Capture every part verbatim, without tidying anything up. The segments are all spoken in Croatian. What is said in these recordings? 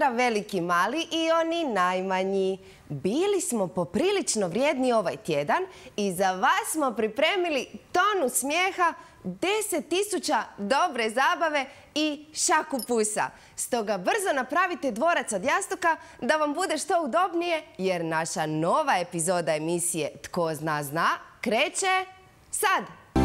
Pozdrav veliki, mali i oni najmanji. Bili smo poprilično vrijedni ovaj tjedan i za vas smo pripremili tonu smijeha, deset tisuća dobre zabave i šaku pusa. Stoga brzo napravite dvorac od jastuka da vam bude što udobnije, jer naša nova epizoda emisije Tko zna zna kreće sad.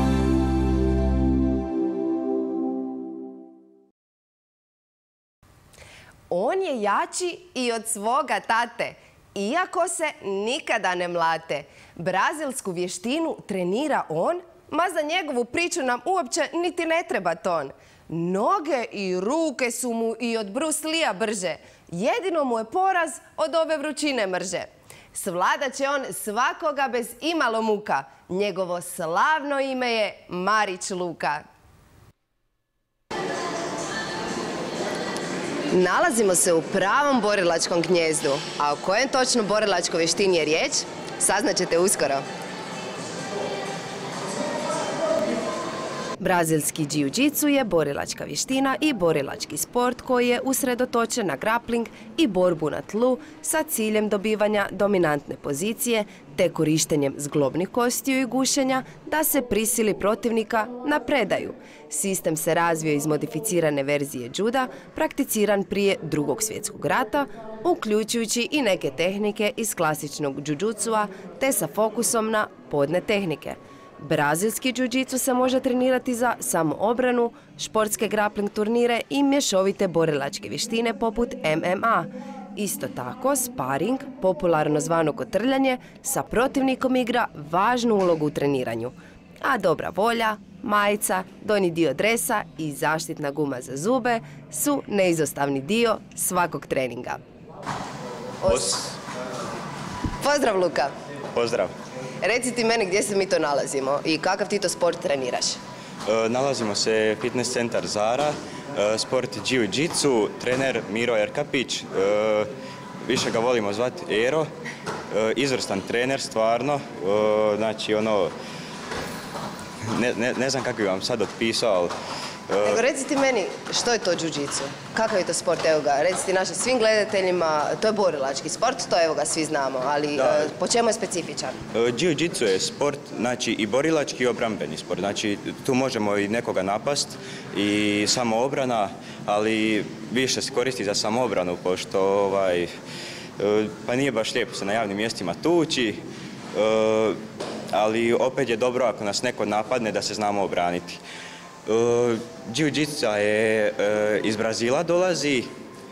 On je jači i od svoga tate, iako se nikada ne mlate. Brazilsku vještinu trenira on, ma za njegovu priču nam uopće niti ne treba ton. Noge i ruke su mu i od Bruce Lee-a brže. Jedino mu je poraz od ove vrućine mrže. Svladat će on svakoga bez imalo muka. Njegovo slavno ime je Marić Luka. Nalazimo se u pravom borilačkom gnjezdu, a o kojem točno borilačkoj vještini je riječ, saznaćete uskoro. Brazilski jiu-jitsu je borilačka vještina i borilački sport koji je usredotočen na grappling i borbu na tlu sa ciljem dobivanja dominantne pozicije te korištenjem zglobnih kostiju i gušenja da se prisili protivnika na predaju. Sistem se razvio iz modificirane verzije juda, prakticiran prije Drugog svjetskog rata, uključujući i neke tehnike iz klasičnog jiu-jitsua te sa fokusom na podne tehnike. Brazilski jiu-jitsu se može trenirati za samoobranu, športske grappling turnire i mješovite borilačke vještine poput M M A. Isto tako, sparing, popularno zvano kotrljanje, sa protivnikom igra važnu ulogu u treniranju. A dobra volja, majica, donji dio dresa i zaštitna guma za zube su neizostavni dio svakog treninga. Os. Pozdrav, Luka. Pozdrav. Reci ti meni gdje se mi to nalazimo i kakav ti to sport treniraš? E, nalazimo se fitness centar Zara, e, sport jiu-jitsu, trener Miro Erkapić, e, više ga volimo zvati Ero, e, izvrstan trener stvarno, e, znači ono, ne, ne, ne znam kako bi vam sad otpisao, ali... E... Nego reci ti meni, što je to jiu-jitsu? Kakav je to sport? Evo ga, reci ti našim svim gledateljima, to je borilački sport, to evo ga svi znamo, ali da. E, po čemu je specifičan? E, jiu-jitsu je sport, znači i borilački i obrambeni sport, znači tu možemo i nekoga napast i samoobrana, ali više se koristi za samoobranu, pošto ovaj, e, pa nije baš lijepo se na javnim mjestima tući, e, ali opet je dobro ako nas neko napadne da se znamo obraniti. Uh, Jiu-jitsu je uh, iz Brazila dolazi.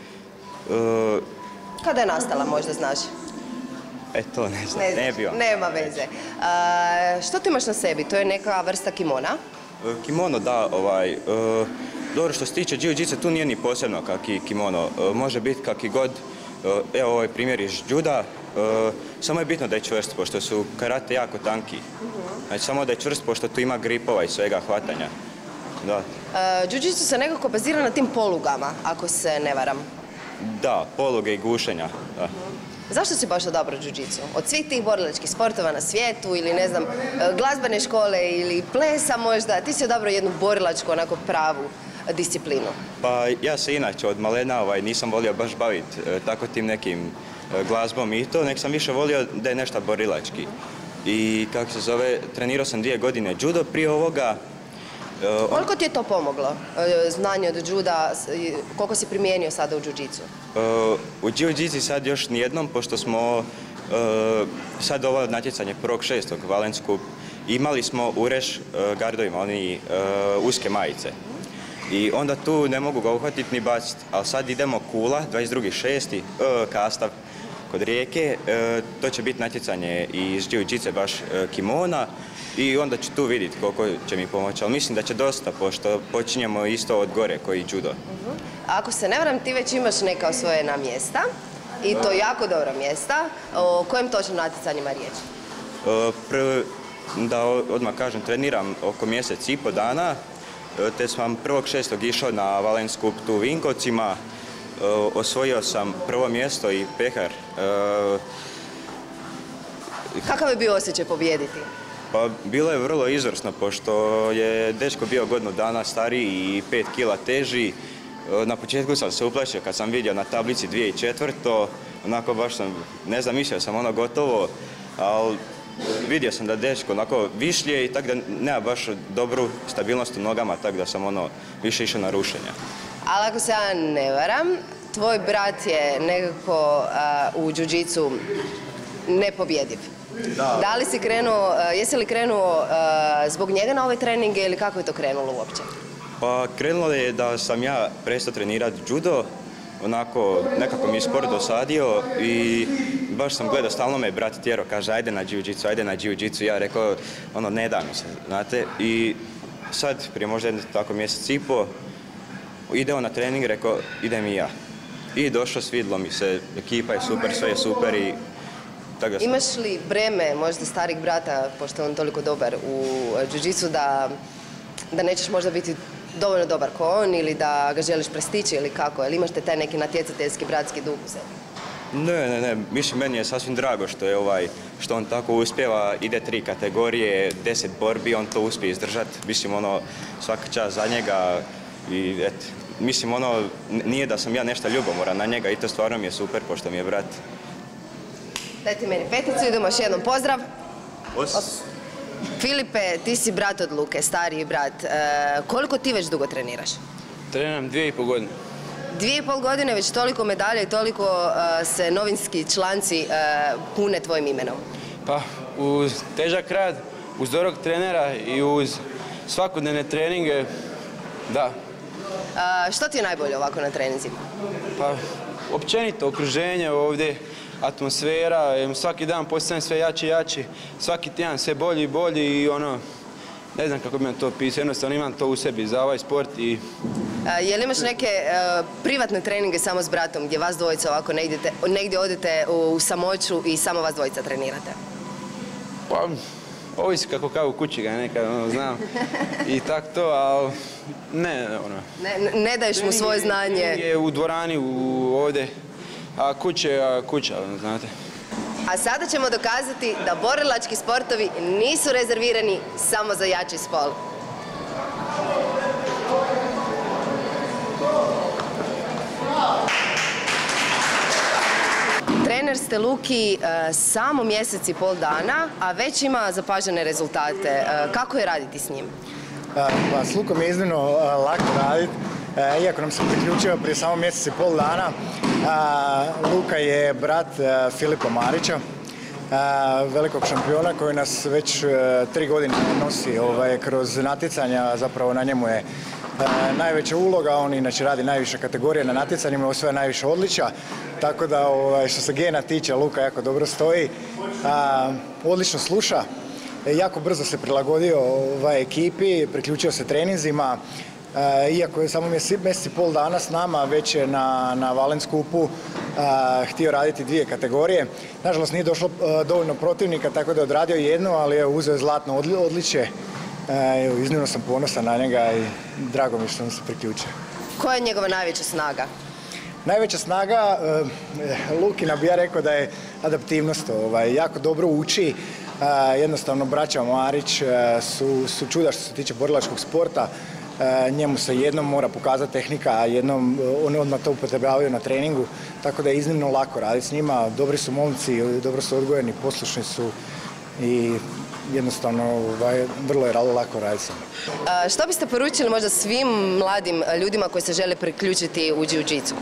Uh, Kada je nastala, možda znaš? E, to ne znam, ne, ne bi vam. Nema veze. Uh, što ti imaš na sebi? To je neka vrsta kimona? Uh, kimono, da, ovaj, uh, dobro što se tiče jiu-jitsu, tu nije ni posebno kaki kimono. Uh, može biti kaki god. Uh, evo ovaj primjer iz juda. Uh, samo je bitno da je čvrst, pošto su karate jako tanki. Uh-huh. Znači samo da je čvrst, pošto tu ima gripova i svega hvatanja. Da. Uh, Jiu-jitsu se nekako bazira na tim polugama, ako se ne varam. Da, poluge i gušenja. Da. Uh-huh. Zašto si baš odabrao jiu-jitsu? Od svih tih borilačkih sportova na svijetu ili ne znam, glazbene škole ili plesa možda, ti si odabrao jednu borilačku, onako pravu disciplinu. Pa ja se inače od malena ovaj, nisam volio baš baviti e, tako tim nekim e, glazbom i to, nek sam više volio da je nešto borilački. I kako se zove, trenirao sam dvije godine judo prije ovoga. Uh, koliko ti je to pomoglo, uh, znanje od juda, koliko si primijenio sada u jiu-jitsu? Uh, u jiu-jitsu sad još nijednom, pošto smo uh, sad ovo natjecanje prvog šestog Valensku, imali smo ureš uh, gardovima, oni uh, uske majice. I onda tu ne mogu ga uhvatiti ni baciti, ali sad idemo Kula, dvadeset drugi šesti uh, Kastav kod Rijeke, uh, to će biti natjecanje iz jiu-jitsu baš uh, kimona. I onda ću tu vidjeti koliko će mi pomoći, ali mislim da će dosta, pošto počinjemo isto od gore koji judo. Uh-huh. Ako se ne varam, ti već imaš neka osvojena mjesta, i to jako dobra mjesta. O kojem točno natjecanjima riječ? Uh, prv, da odmah kažem, treniram oko mjesec i po dana, te sam prvog šestog išao na Valens Cup tu u Vinkovcima, uh, osvojio sam prvo mjesto i pehar. Uh, Kakav je bio osjećaj pobijediti? Pa bilo je vrlo izvrsno, pošto je dečko bio godinu dana stariji i pet kila teži. Na početku sam se uplašio kad sam vidio na tablici dvije tisuće četvrto. Onako baš sam, ne znam, mislio sam ono gotovo, ali vidio sam da dečko onako višlje i tako da nema baš dobru stabilnost u nogama, tako da sam ono više išao na rušenja. Ali ako se ja ne varam, tvoj brat je nekako uh, u džiu-džicu nepobjediv. Da. Da li si krenuo, uh, jesi li krenuo uh, zbog njega na ove treninge ili kako je to krenulo uopće? Pa krenulo je da sam ja prestao trenirati judo, onako nekako mi je sport dosadio i baš sam gledao, stalno me brat tjerao, kaže ajde na džiu-džicu, ajde na džiu-džicu, ja rekao ono ne da mi se, znate, i sad prije možda jedno tako mjesec i po ideo na trening, rekao idem i ja. I došao, svidlo mi se, ekipa je super, sve je super i tako da sam... Imaš li breme možda starih brata, pošto je on toliko dobar u džiu-džicu, da, da nećeš možda biti dovoljno dobar ko on ili da ga želiš prestići ili kako? Ili imaš te taj neki natjecateljski bratski duh u sebi? Ne, ne, ne. Mislim, meni je sasvim drago što je ovaj, što on tako uspjeva, ide tri kategorije, deset borbi, on to uspije izdržati. Mislim, ono, svaka čast za njega i et, mislim, ono, nije da sam ja nešto ljubomoran na njega i to stvarno mi je super, pošto mi je brat. Daj ti meni peticu, idemo još jednom pozdrav. Os. Os. Filipe, ti si brat od Luke, stariji brat. E, koliko ti već dugo treniraš? Treniram dvije i pol godine. Dvije i pol godine, već toliko medalja i toliko uh, se novinski članci uh, pune tvojim imenom. Pa, uz težak rad, uz dobrog trenera i uz svakodnevne treninge, da. Uh, što ti je najbolje ovako na treninzima? Pa, općenito okruženje ovdje, atmosfera, svaki dan postajem sve jači i jači, svaki tjedan sve bolji i bolji i ono, ne znam kako bi vam to opisao, jednostavno imam to u sebi za ovaj sport i... Uh, je li imaš neke uh, privatne treninge samo s bratom gdje vas dvojica ovako negdje, te, negdje odete u, u samoću i samo vas dvojica trenirate? Pa, ovisi kako kao u kući ga nekad, ono, znam, i tak to, ali ne, ono... Ne, ne daješ mu svoje znanje? Je u dvorani, u, ovdje, a kuće, a kuća, znate. A sada ćemo dokazati da borilački sportovi nisu rezervirani samo za jači spol. Trener ste Luki uh, samo mjesec i pol dana, a već ima zapažene rezultate. Uh, kako je raditi s njim? Pa, s Lukom je iznimno uh, lako raditi, uh, iako nam se priključio prije samo mjesec i pol dana. Uh, Luka je brat uh, Filipa Marića, uh, velikog šampiona koji nas već uh, tri godine nosi ovaj, kroz natjecanja, zapravo na njemu je Uh, najveća uloga, on inače radi najviše kategorije na natjecanjima, osvaja najviše odličja, tako da ovaj, što se gena tiče, Luka jako dobro stoji, uh, odlično sluša, jako brzo se prilagodio ovaj, ekipi, priključio se treninzima, uh, iako je samo mjesec i pol dana s nama, već je na, na Valens Cupu uh, htio raditi dvije kategorije. Nažalost nije došlo uh, dovoljno protivnika, tako da je odradio jednu, ali je uzeo zlatno odličje. Evo, iznimno sam ponosan na njega i drago mi što nam se priključio. Koja je njegova najveća snaga? Najveća snaga, uh, Lukina bi ja rekao da je adaptivnost. Ovaj, jako dobro uči. Uh, jednostavno, braća Marić uh, su, su čuda što se tiče borilačkog sporta. Uh, njemu se jednom mora pokazati tehnika, a jednom uh, oni odmah to upotrebljavaju na treningu. Tako da je iznimno lako raditi s njima. Dobri su momci, dobro su odgojeni, poslušni su i jednostavno ovaj, vrlo je lako raditi s njima. Što biste poručili možda svim mladim ljudima koji se žele priključiti u džiu-džicu?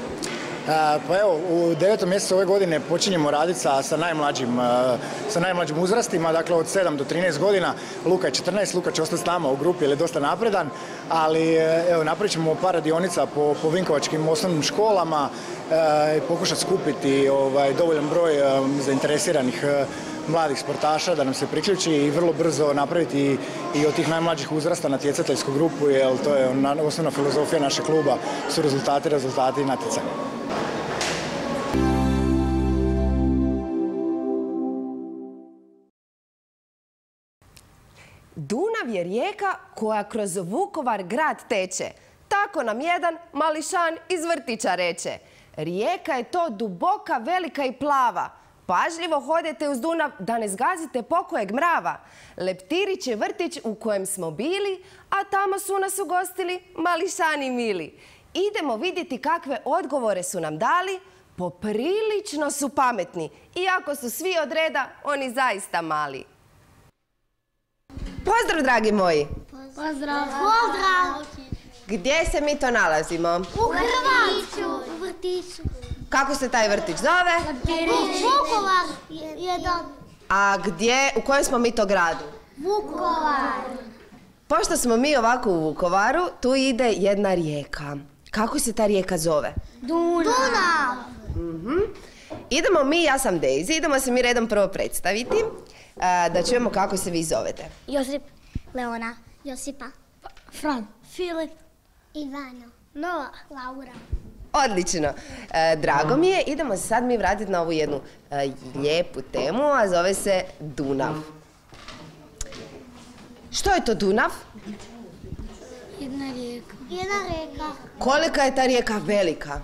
Pa evo, u devetom mjesecu ove godine počinjemo raditi sa, sa, najmlađim, sa najmlađim uzrastima, dakle od sedam do trinaest godina. Luka je četrnaest, Luka će ostati s nama u grupi jer je dosta napredan, ali evo, napravit ćemo par radionica po, po vinkovačkim osnovnim školama i e, pokušati skupiti ovaj, dovoljan broj e, zainteresiranih e, mladih sportaša da nam se priključi i vrlo brzo napraviti i, i od tih najmlađih uzrasta natjecateljsku grupu, jer to je osnovna filozofija našeg kluba, su rezultati, rezultati i natjecanje. Dunav je rijeka koja kroz Vukovar grad teče. Tako nam jedan mališan iz vrtića reče. Rijeka je to duboka, velika i plava. Pažljivo hodete uz Dunav da ne zgazite pokojeg mrava. Leptirić je vrtić u kojem smo bili, a tamo su nas ugostili mališani mili. Idemo vidjeti kakve odgovore su nam dali. Poprilično su pametni. Iako su svi od reda, oni zaista mali. Pozdrav, dragi moji! Pozdrav! Pozdrav! Gdje se mi to nalazimo? U Hrvatsku! U vrtiću. Kako se taj vrtić zove? Vukovar jedan. A gdje, u kojem smo mi to gradu? Vukovar. Pošto smo mi ovako u Vukovaru, tu ide jedna rijeka. Kako se ta rijeka zove? Dunav. Mhm. Idemo mi, ja sam Daisy, idemo se mi redom prvo predstaviti, a, da čujemo kako se vi zovete. Josip. Leona. Josipa. Fran. Filip. Ivano. Noa. Laura. Odlično. E, drago mi je. Idemo se sad mi vratiti na ovu jednu e, lijepu temu, a zove se Dunav. Što je to Dunav? Jedna rijeka. Jedna rijeka. Kolika je ta rijeka velika?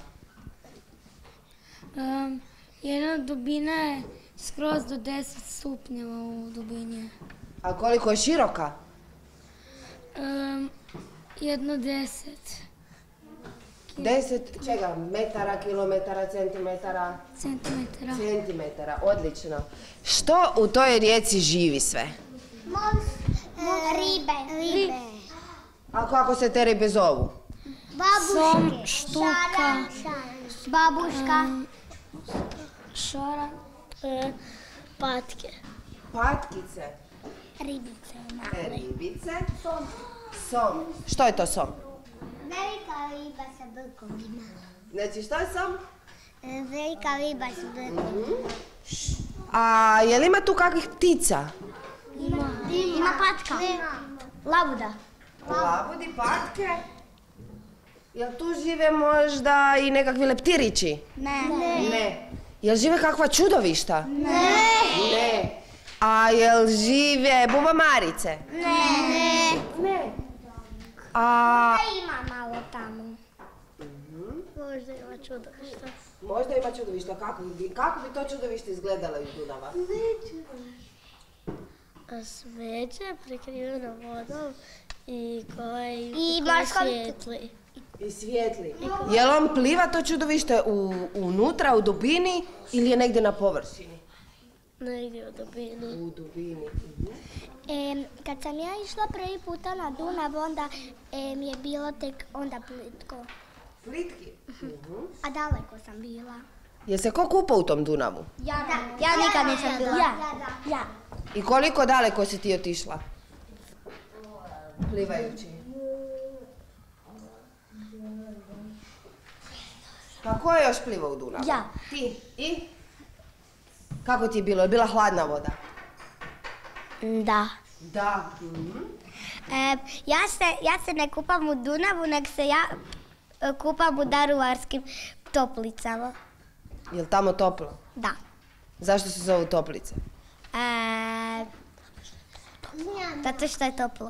Um, jedna dubina je skroz do deset stupnjeva u dubini. A koliko je široka? Um, jedno deset. Deset, čega? Metara, kilometara, centimetara? Centimetara. Centimetara, odlično. Što u toj rijeci živi sve? Ribe. Ribe. A kako se te ribe zovu? Babuške. Som, štuka. Babuška. Šara. Patke. Patkice. Ribice. E, ribice. Som. Som. Što je to som? Velika riba sa brkovima. Znači, što je som? Velika riba sa brkovima. A je li ima tu kakvih ptica? Ima. Ima patka. Labuda. Labudi, patke. Jel tu žive možda i nekakvi leptirići? Ne. Ne. Jel žive kakva čudovišta? Ne. Ne. A jel žive bubamarice? Ne. Ne. A Ima malo tamo. Možda ima čudovišta. možda ima čudovišta. Kako bi, kako bi to čudovište izgledalo iz Dunava? Smeće prekriveno vodom i koji I svijetli. I svijetli. Jel on pliva to čudovište u, unutra, u dubini ili je negdje na površini? Negdje u dubini. U dubini. E, kad sam ja išla prvi puta na Dunav, onda e, mi je bilo tek onda plitko. Plitki? A daleko sam bila. Jel se ko kupa u tom Dunavu? Ja, ja nikad nisam bila. Ja, ja. I koliko daleko si ti otišla? Plivajući. Pa ko je još plivao u Dunavu? Ja. Ti? I? Kako ti je bilo? Je bila hladna voda? Da. Da. E, ja, se, ja se ne kupam u Dunavu, nego se ja e, kupam u Daruvarskim toplicama. Jel tamo toplo? Da. Zašto se zovu toplice? E, zato što je toplo.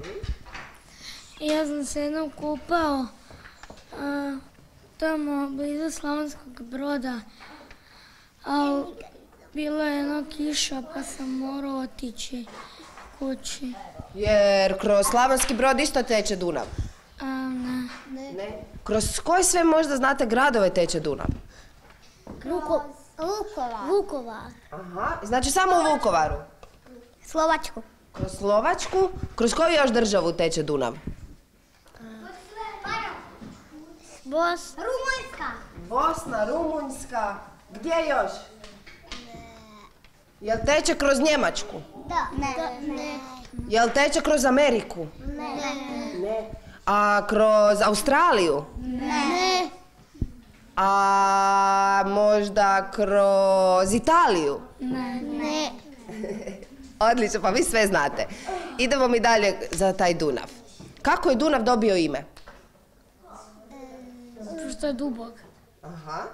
Ja sam se jednom kupao a, tamo blizu Slavonskog Broda, ali bilo je jedno kiša pa sam morao otići kući. Jer kroz Slavonski Brod isto teče Dunav? A, ne. Ne. Kroz koje sve možda znate gradove teče Dunav? Vuko, Vukovar. Vukovar. Aha, znači samo u Vukovaru? Slovačku. Kroz Slovačku. Kroz koju još državu teče Dunav? Bos. Rumunjska. Bosna, Rumunjska. Gdje još? Jel teče kroz Njemačku? Da. Ne. Ne. Jel teče kroz Ameriku? Ne. Ne. A kroz Australiju? Ne. A možda kroz Italiju? Ne. Odlično, pa vi sve znate. Idemo mi dalje za taj Dunav. Kako je Dunav dobio ime? Što je dubok. Aha.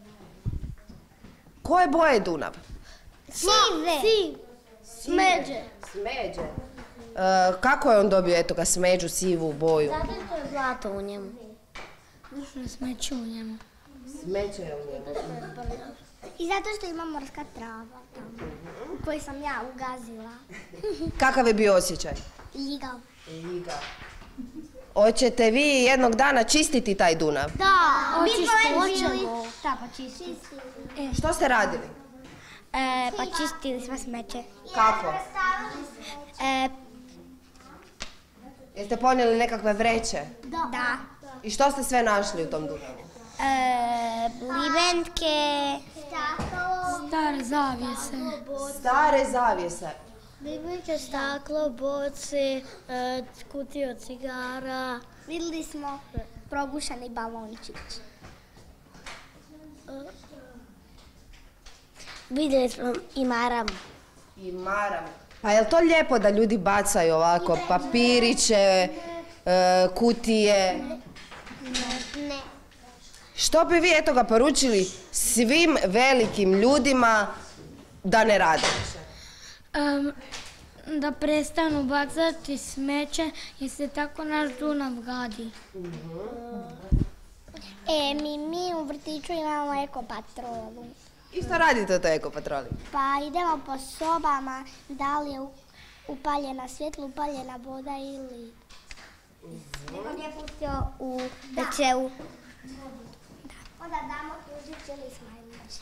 Koje boje je Dunav? Sive. Siv. Smeđe. Smeđe. E, kako je on dobio, eto ga, smeđu, sivu boju? Zato što je zlato u njemu. Što je smeće u njemu. Smeće je u njemu. I zato što ima morska trava tamo, koju sam ja ugazila. Kakav je bio osjećaj? Ljigav. Ljigav. Hoćete vi jednog dana čistiti taj Dunav? Da, mi hoćemo. Da, pa čistili. Što ste radili? E, pa čistili smo smeće. Kako? E, Jeste ponijeli nekakve vreće? da. I što ste sve našli u tom Dunavu? E, limenke. Stare zavjese. Stare zavjese. Limenke, staklo, boce, kutije od cigara. Vidjeli smo probušani balončić. Vidjeli smo i maramu. I maram. Pa je li to lijepo da ljudi bacaju ovako papiriće, e, kutije? Ne. Što bi vi eto ga poručili svim velikim ljudima da ne rade? Em, da prestanu bacati smeće jer se tako naš Dunav gadi. E, mi, mi u vrtiću imamo ekopatrolu. I što radite u toj ekopatroli? Pa idemo po sobama, da li je u- upaljena svjetlo, upaljena voda ili... Neko nije pustio u večeru. Onda damo tužić ili smajmoć.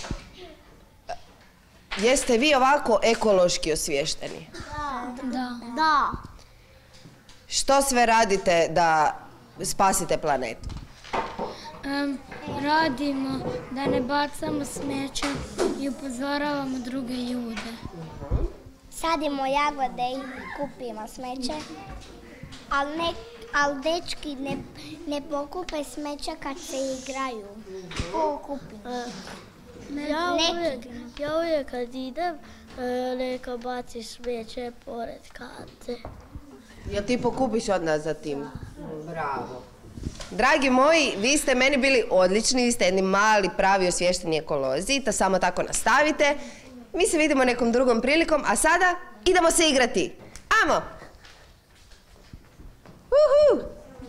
Jeste vi ovako ekološki osviješteni? Da. Da. Što sve radite da spasite planetu? Em, radimo da ne bacamo smeće i upozoravamo druge ljude. Sadimo jagode i kupimo smeće, ali ne, ali dečki ne, ne pokupe smeće kad se igraju. Ko kupi? Ja Neki. uvijek, ja uvijek kad idem, e, neka baci smeće pored kante. Jel ti pokupiš od nas za tim? Bravo. Dragi moji, vi ste meni bili odlični, vi ste jedni mali, pravi, osviješteni ekolozi, to samo tako nastavite. Mi se vidimo nekom drugom prilikom, a sada idemo se igrati. Amo! Uhu!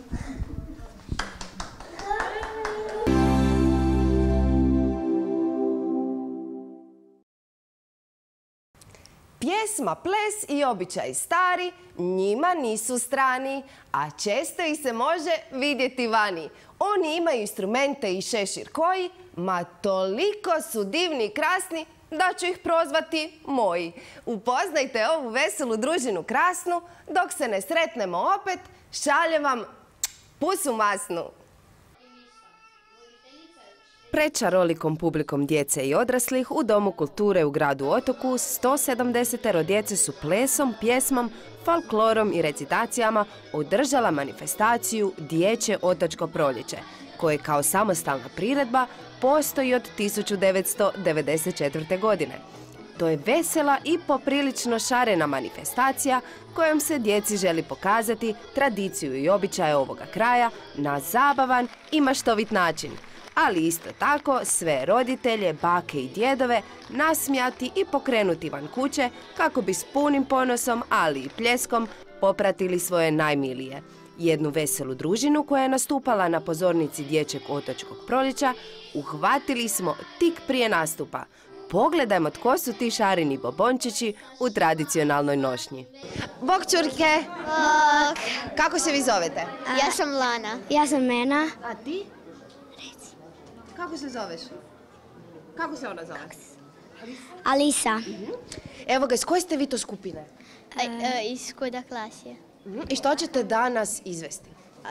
Pjesma, ples i običaj stari njima nisu strani, a često ih se može vidjeti vani. Oni imaju instrumente i šešir koji, ma toliko su divni i krasni da ću ih prozvati moji. Upoznajte ovu veselu družinu krasnu, dok se ne sretnemo opet, šaljem vam pusu masnu. Pred šarolikom publikom djece i odraslih u Domu kulture u gradu Otoku sto sedamdeset djece su plesom, pjesmom, folklorom i recitacijama održala manifestaciju Dječje otočko proljeće, koje kao samostalna priredba postoji od tisuću devetsto devedeset četvrte. godine. To je vesela i poprilično šarena manifestacija kojom se djeci želi pokazati tradiciju i običaje ovoga kraja na zabavan i maštovit način, ali isto tako sve roditelje, bake i djedove nasmijati i pokrenuti van kuće kako bi s punim ponosom, ali i pljeskom popratili svoje najmilije. Jednu veselu družinu koja je nastupala na pozornici Dječjeg otočkog proljeća uhvatili smo tik prije nastupa. Pogledajmo tko su ti šareni bobončići u tradicionalnoj nošnji. Bok čurke! Bok. Kako se vi zovete? Ja sam Lana. Ja sam Mena. A ti? Kako se zoveš? Kako se ona zove? Alisa. Evo ga, iz koje ste vi to skupine? Iz Kuda klasije. I što ćete danas izvesti?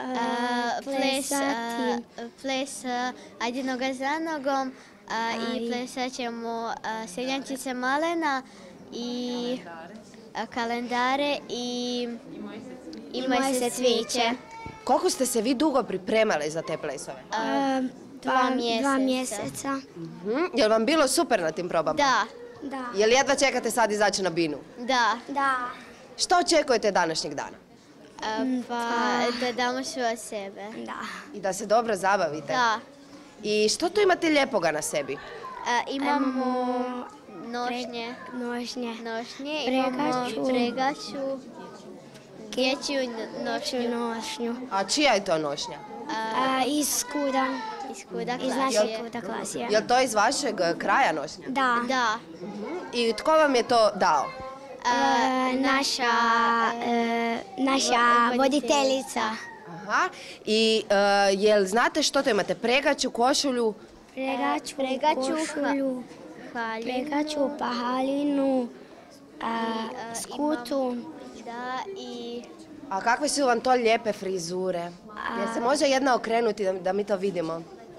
Ples, ples Ajde za nogom i plesat ćemo seljančice malena i kalendare i moje se cviće. Koliko ste se vi dugo pripremali za te plesove? Dva mjeseca. Dva mjeseca. Mhm. Jel vam bilo super na tim probama? Da, Da. Jel jedva čekate sad izaći na binu? da. Da. Što očekujete današnjeg dana? Pa da damo sve od sebe. Da. I da se dobro zabavite? Da. I što tu imate lijepoga na sebi? Imamo nošnje. Nošnje. Nošnje, Pregaču. imamo pregaču, dječju nošnju. Nošnju. A čija je to nošnja? A, iz Kuda. Iz Kuda Iz našeg klasije. Kuda klasija. Jel to iz vašeg eh, kraja nošnja? Da. Da. I tko vam je to dao? E, naša, e, naša voditeljica. Aha. I jel znate što to imate? Pregaču, košulju? Pregaču, košulju, pregaču, pahaljinu, skutu. Da, i... A kakve su vam to lijepe frizure? Jel se može jedna okrenuti da mi to vidimo?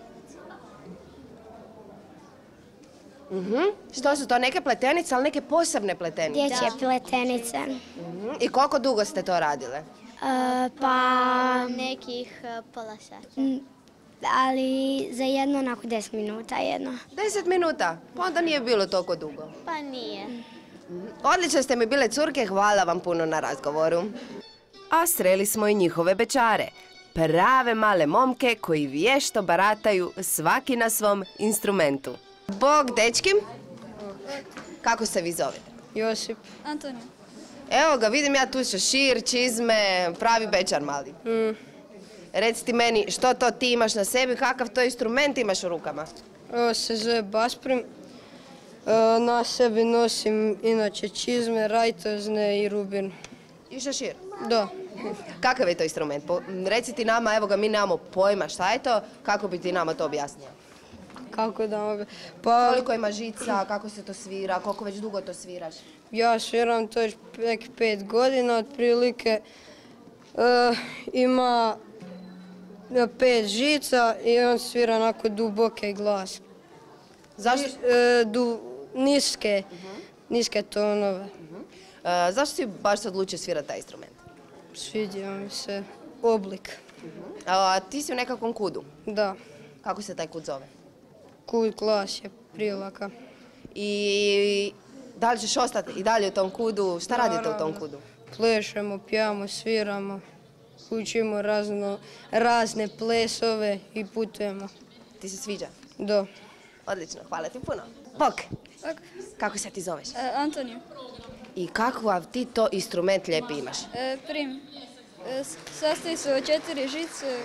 Što su to? Neke pletenice, ali neke posebne pletenice? Dječje pletenice. I koliko dugo ste to radile? Pa... nekih pola sata. Ali za jedno onako deset minuta jedno. Deset minuta? Pa onda nije bilo toliko dugo. Pa nije. Odlično ste mi bile, curke, hvala vam puno na razgovoru. A sreli smo i njihove bečare. Prave male momke koji vješto barataju svaki na svom instrumentu. Bog, dečki! Kako se vi zovete? Josip. Antonija. Evo ga, vidim ja tu šešir, čizme, pravi bečar mali. Mm. Reci ti meni, što to ti imaš na sebi, kakav to instrument imaš u rukama? Ovo se zove basprim. E, na sebi nosim inače čizme, rajtozne i rubin. I šešir? Da. Kakav je to instrument? Po, reci ti nama, evo ga, mi nemamo pojma šta je to, kako bi ti nama to objasnio? Kako da vam... Pa, koliko ima žica, kako se to svira, koliko već dugo to sviraš? Ja sviram to već nek pet godina, otprilike. E, ima pet žica i on svira onako duboke glas. Zašto? E, du, niske, uh-huh. niske tonove. Uh-huh. E, zašto si baš se odlučio svirati taj instrument? Svidio mi se oblik. Uh-huh. A ti si u nekakvom kudu? Da. Kako se taj kud zove? Kud Klas je Prilaka. I da li ćeš ostati i dalje u tom kudu? Šta Naravno. radite u tom kudu? Plešemo, pijamo, sviramo, učimo razno, razne plesove i putujemo. Ti se sviđa? Da. Odlično, hvala ti puno. Bok, Ok. kako se ti zoveš? E, Antonija. I kakav ti to instrument lijepi imaš? E, prim. E, s- sastoji se od četiri žice,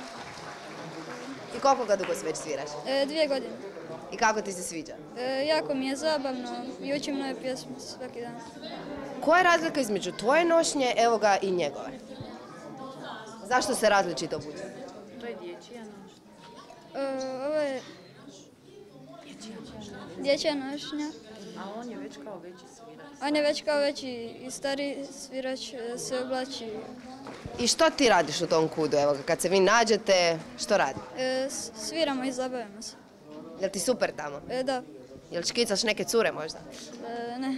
I koliko ga dugo se već sviraš? e, dvije godine. I kako ti se sviđa? E, jako mi je zabavno i učim nove pjesme svaki dan. Koja je razlika između tvoje nošnje, evo ga, i njegove? Zašto se različito bude? E, ovo je dječja nošnja. A on je već kao veći svirač. On je već kao veći i stari svirač, e, se oblači. I što ti radiš u tom kudu? Evo ga, kad se vi nađete, što radi? E, s- sviramo i zabavimo se. Jel ti super tamo? E, da. Jel škicaš neke cure možda? E, ne.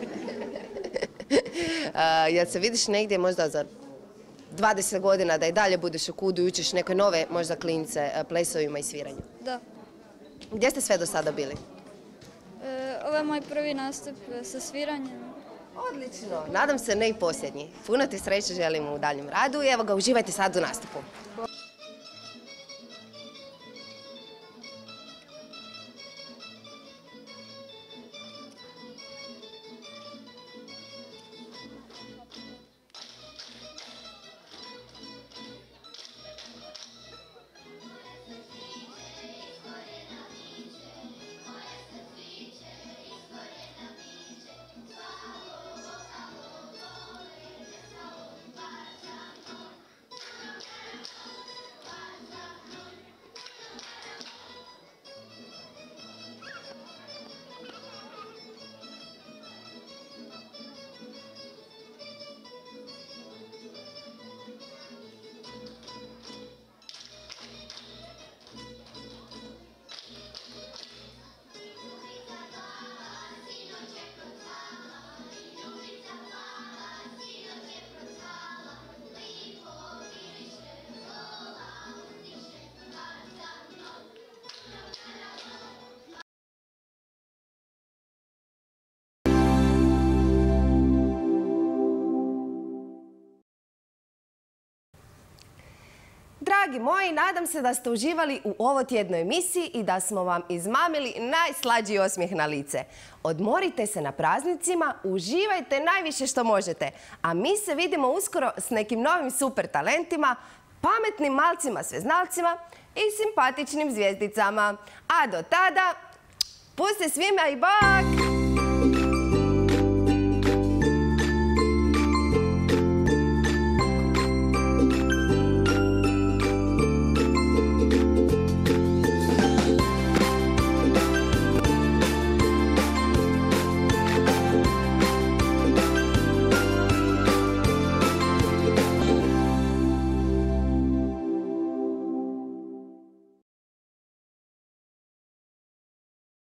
A, jel se vidiš negdje možda za dvadeset godina da i dalje budeš u kudu i učiš neke nove možda klince a, plesovima i sviranju? Da. Gdje ste sve do sada bili? E, ovo je moj prvi nastup e, sa sviranjem. Odlično. Nadam se ne i posljednji. Puno ti sreće želim u daljem radu i evo ga, uživajte sad u nastupu. Dragi moji, nadam se da ste uživali u ovotjednoj emisiji i da smo vam izmamili najslađi osmijeh na lice. Odmorite se na praznicima, uživajte najviše što možete. A mi se vidimo uskoro s nekim novim super talentima, pametnim malcima sveznalcima i simpatičnim zvijezdicama. A do tada, puste svima i bok!